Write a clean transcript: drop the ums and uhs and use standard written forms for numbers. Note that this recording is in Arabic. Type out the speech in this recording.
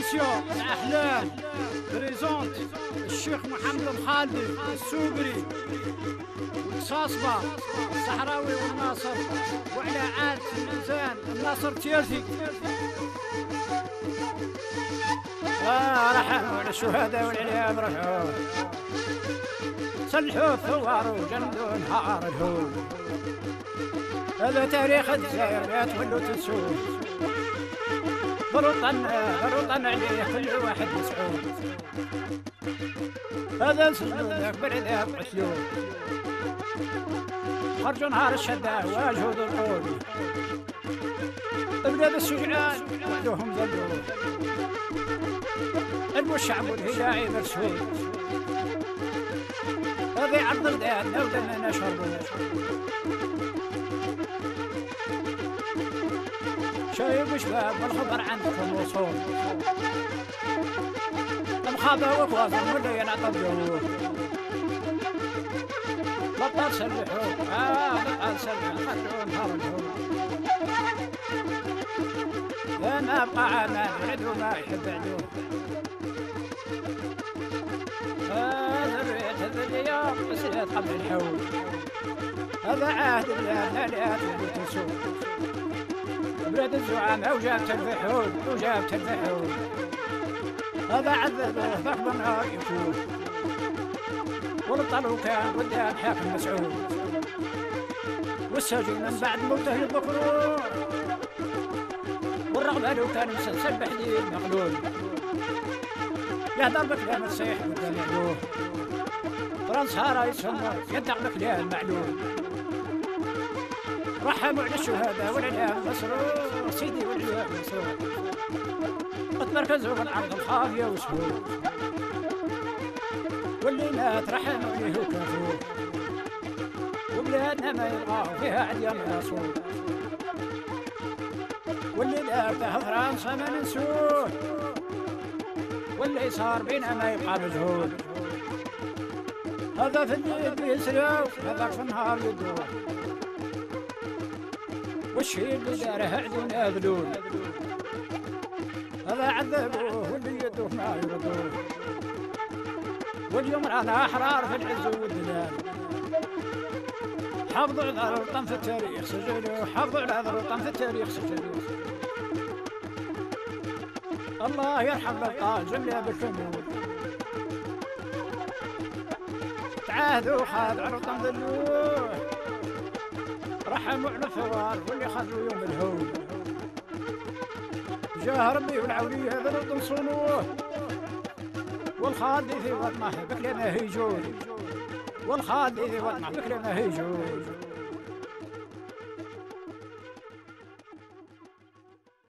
كوميسيون الأحلام بريزونت الشيخ محمد الخالدي السوبري والصاصبة الصحراوي والناصر وعلى عاد الميزان الناصر تيرثي. رحموا على الشهداء والعليام رفعوا صلحوا الثوار وجندوا نهار الهول. هذا تاريخ الجزائر لا تولوا تنسوه. بروطن عليه كل واحد مسعود. هذا سجودك بالعذاب قتلوه. خرجوا نهار الشدة واجهوا ذو القول. ابدا بالشجعان وحدهم ذلوه. الشعب والهداعي مرسول. هذا عرض الدان لو دمنا شربوه. شايب وشباب والخبر عندكم وصول. المخابة وكوافر ولا ينعطبوه. بطل سلحوه بطل سلحوه خلعوا نهار الهول. لا ما بقى عمان ولدوا ما يحب عدوه. هذا اليوم بسيط قبل الحول. هذا عهد الله لا تولي تسوق. بلاد الزعماء وجابت الفحول وجابت الفحول. هذا عذبه ضرب النار يفول. والطلو كان قدام حاكم مسعود. والسجن من بعد موته المكروه. والرغبة لو كان مسلسل بحديد مغلول. يهدر بكلام الصيح قدام يعلوه. فرنسا رايس يدق بكلام معلوم. رحموا على الشهداء والعليام مسرور. سيدي والعليام مسرور. قد مركزوا في الأرض الخافية وسهول. واللي مات رحموا عليه وكفور. وبلادنا ما يبغاو فيها عديان رسول. واللي دارته فرنسا ما ننسوه. واللي صار بينا ما يبقى مجهول. هذا في الليل بيسرع هذاك في النهار يدور. والشي اللي داره عدونا ذلول. هذا عذبوه واللي يدوه ما يردوه. واليوم رانا أحرار في العز والدلال. حافظوا على الوطن في التاريخ سجلوه. حافظوا على الوطن في التاريخ سجلوه. الله يرحم الأبطال جملة بالفنون. تعاهدوا خاضعوا الوطن ذلوه. رحموا على الثوار واللي خرجوا يوم الهول. جاه ربي والعولية هذا الوطن صونوه. والخالدي في وطنه بكلمه هيجول. والخالدي في وطنه بكلمه هيجول.